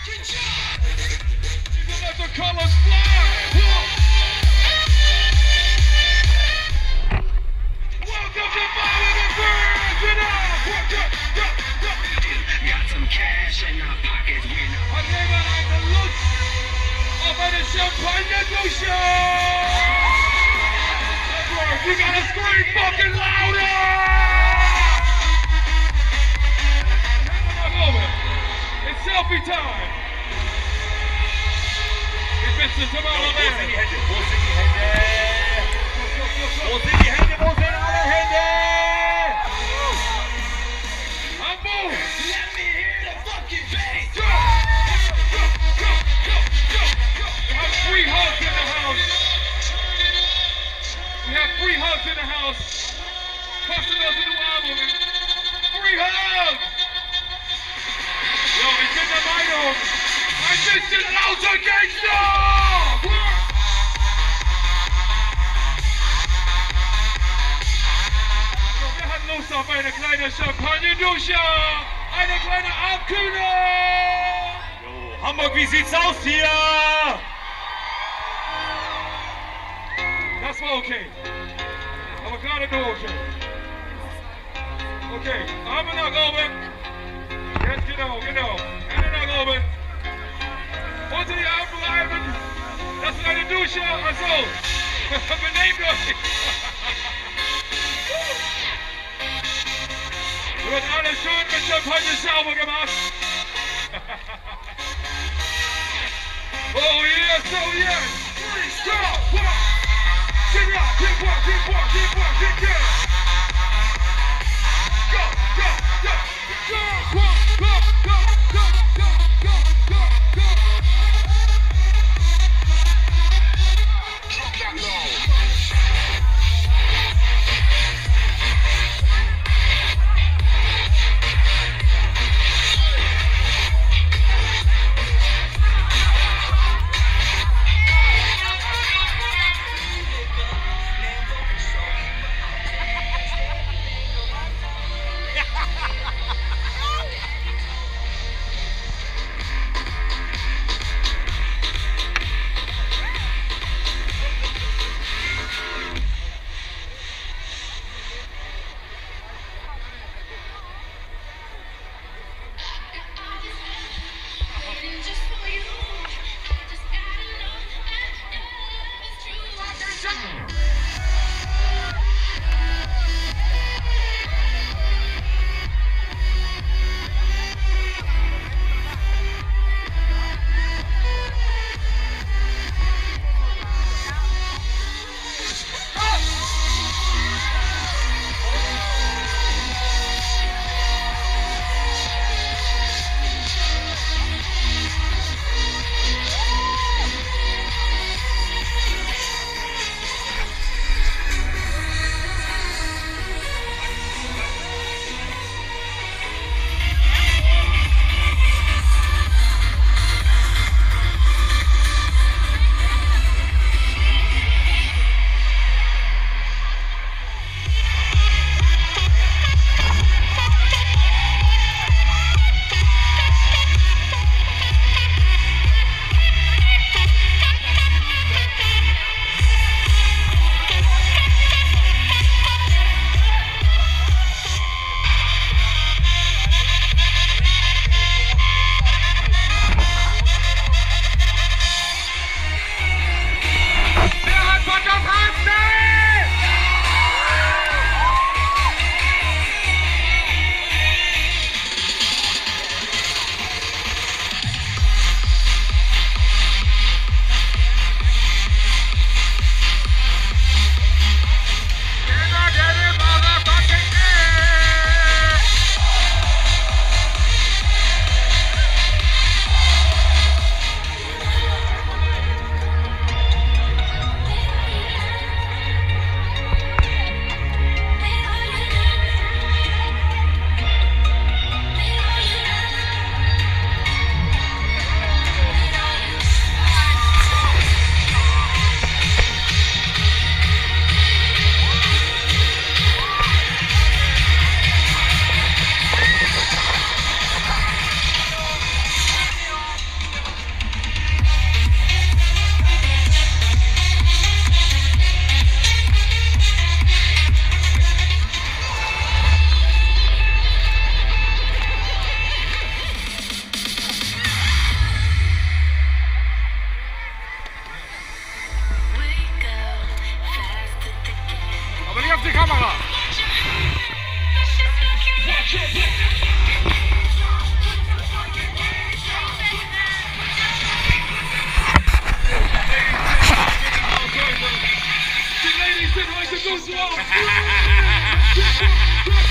Let the colors fly. Welcome to Violent Affairs. Get up. Got some cash in our pockets, we know. I gave it like the look of the champagne Lucia. That's right. You gotta scream fucking louder. It's selfie time. Mr. Tomorrow Man. Wo sind die Hände? Wo sind die Hände? Wo sind die Hände? Wo sind alle Hände? I'm moving. Let me hear the fucking bass. Go. We have free hugs in the house. We have free hugs in the house. Customers in the album. Free hugs. Yo, it's in the middle. I'm just an outer gangster. Wir hatten Lust auf eine kleine Champagne-Dusche. Eine kleine Abkühlung. Jo, Hamburg, wie sieht's aus hier? Das war okay. Aber gerade nur okay. Okay, Arme nach oben. Jetzt genau. Hände nach oben. Unter die Arme bleiben. Das ist eine Dusche. Achso. Benehmt euch. Wird alles schön mit Champagner sauber gemacht. Oh yes, oh yes. 3, 2, 1. Keep work. Let's go.